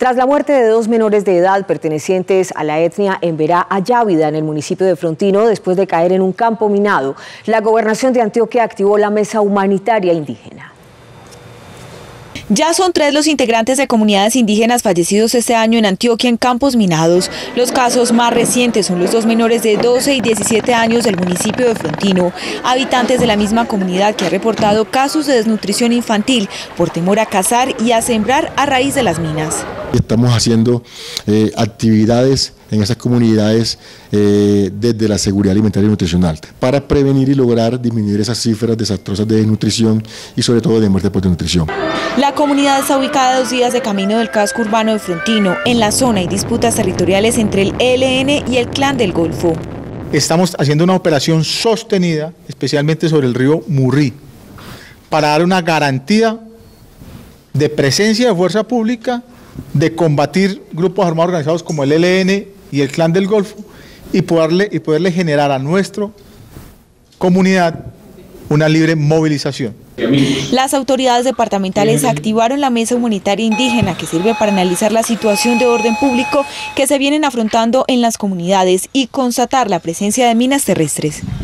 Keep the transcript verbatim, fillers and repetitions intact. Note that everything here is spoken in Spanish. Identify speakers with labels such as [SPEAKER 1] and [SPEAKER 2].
[SPEAKER 1] Tras la muerte de dos menores de edad pertenecientes a la etnia Emberá Ayávida en el municipio de Frontino, después de caer en un campo minado, la Gobernación de Antioquia activó la Mesa Humanitaria Indígena.
[SPEAKER 2] Ya son tres los integrantes de comunidades indígenas fallecidos este año en Antioquia en campos minados. Los casos más recientes son los dos menores de doce y diecisiete años del municipio de Frontino, habitantes de la misma comunidad que ha reportado casos de desnutrición infantil por temor a cazar y a sembrar a raíz de las minas.
[SPEAKER 3] Estamos haciendo eh, actividades en esas comunidades eh, desde la seguridad alimentaria y nutricional para prevenir y lograr disminuir esas cifras desastrosas de desnutrición y sobre todo de muerte por desnutrición.
[SPEAKER 2] La comunidad está ubicada a dos días de camino del casco urbano de Frontino. En la zona hay disputas territoriales entre el E L N y el Clan del Golfo.
[SPEAKER 4] Estamos haciendo una operación sostenida, especialmente sobre el río Murrí, para dar una garantía de presencia de fuerza pública, de combatir grupos armados organizados como el E L N y el Clan del Golfo y poderle, y poderle generar a nuestra comunidad una libre movilización.
[SPEAKER 2] Las autoridades departamentales activaron la Mesa Humanitaria Indígena, que sirve para analizar la situación de orden público que se vienen afrontando en las comunidades y constatar la presencia de minas terrestres.